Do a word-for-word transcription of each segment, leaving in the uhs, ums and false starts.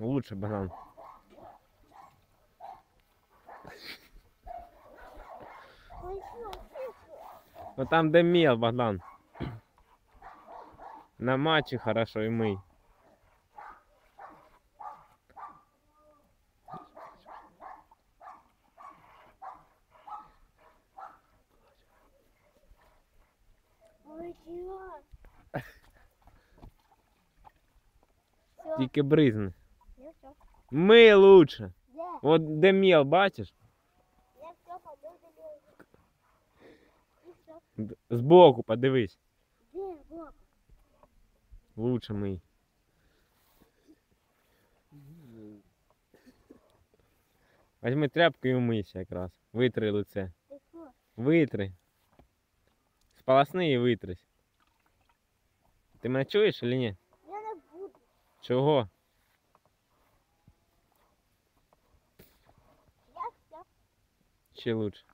Лучше, Богдан. Ну там де мел, Богдан. На матче хорошо и мый. Тільки бризни. Мий лучше. Вот де мел, бачиш? Збоку подивись. Лучше мий. Возьми тряпку і умийся якраз. Витри лице. Витри. Сполосни і витрись. Ти мене чуєш чи ні? Я не буду. Чого? Я все. Ще лучше.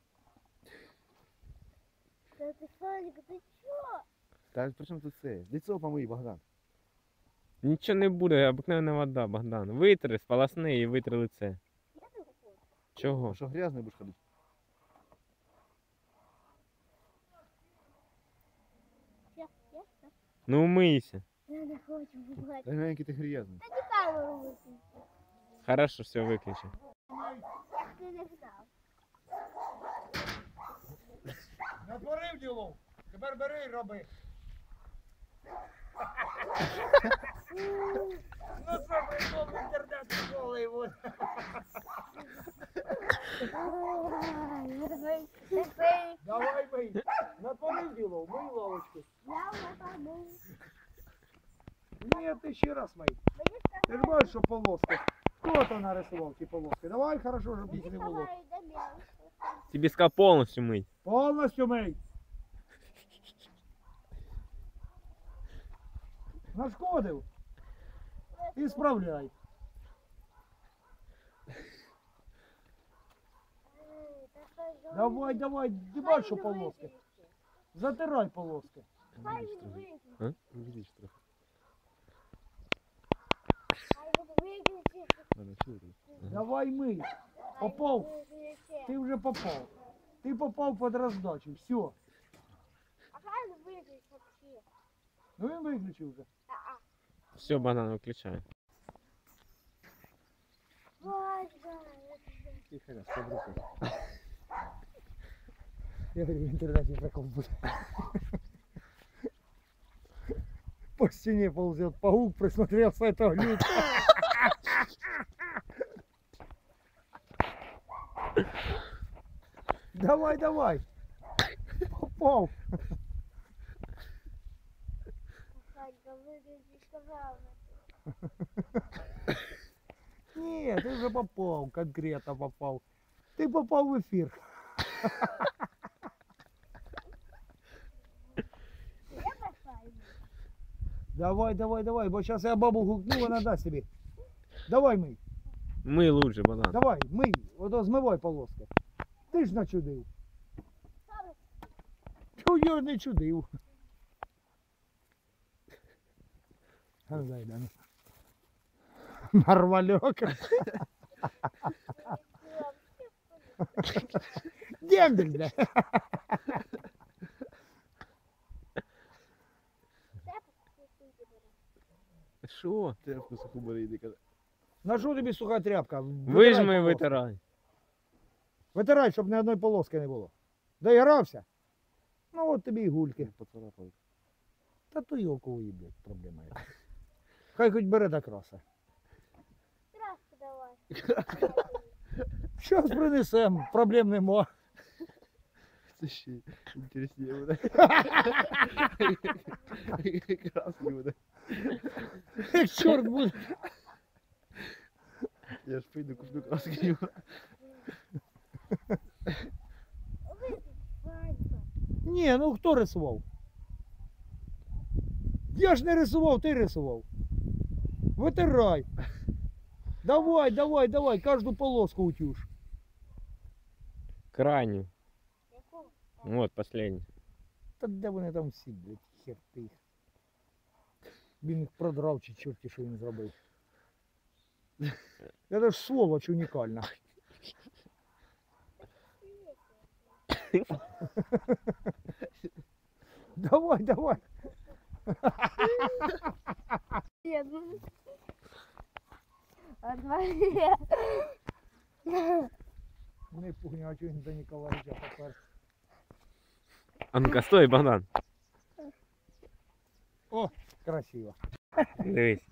Да ты, Соник, ты чё? Та при чому тут це? Лицо помий, Богдан. Нічого не буде, обикновена вода, Богдан. Витри, сполосни і витри лице. Я не хочу. Чого? Що грязний будеш ходити? Я, я все. Ну умийся. Я не хочу бывать. Та який ти грязний. Да не камеру выключи. Хорошо, все, виключи. Як ти не знав. Натворив діло. Тепер бери і роби. Ну це прийшов в інтернет голий. Давай мий. Натворив діло, мий лавочку. Я не помню. Ні, ти ще раз мий. Ти ж бачиш, що полоски. Хто то нарисував ті полоски? Давай, хорошо, щоб їх не було. Тебе сказал полностью мыть. Повністю мий. Нашкодив. І справляй. Давай, давай, ти бачиш, що полоски. Затирай полоски. А? Увеличь трохи. Ладно, чого ти? Давай мий. Попав. Ти вже попав. Ти попав під роздачу. Все. А хай выключить вообще. Ну він виключив вже. Все, Богдан, выключай. Тихо, раз, под рукой. Я говорю, в интернете такого будет. По стене ползет паук, присмотрелся этого глюка. Давай, давай. Попал. Нет, ты уже попал, конкретно попал. Ты попал в эфир. Давай, давай, давай, бо сейчас я бабу гукну, вона дасть тобі. Давай мий, Мый лучше, Богдан. давай, мий, ото змивай полоски. Ти ж начудив. Чу, я не чудив. А, дай, дай. Нарвальок. Дембель, да. Що? Тряпку суху бери, йди, каза. На що тобі суха тряпка? Вижми і полоски. витирай. Витирай, щоб ні одної полоски не було. Доігрався? Ну от тобі і гульки. Поцарапай. Та то йолкової, блядь, проблема яка. Хай хоч бере до краса. Траску давай. Щас принесем, проблем нема. Це ще інтересніше буде. Красний буде. Як чорт буде. Я ж прийду, куплю краски. Ні, ну хто рисував? Я ж не рисував, ти рисував. Витирай. Давай, давай, давай, кожну полоску утюж. Крайнюю. Вот, последний. Та де вони там всі, блядь, хер ти їх. Він їх продрав чи чорті, що він зробив. Это ж сволочь уникальна. Давай, давай. Нет, ну... Одна... Не пугня, а чого він до Ніколаївича попер. А ну-ка, стой, Богдан. О, красиво. Дивись.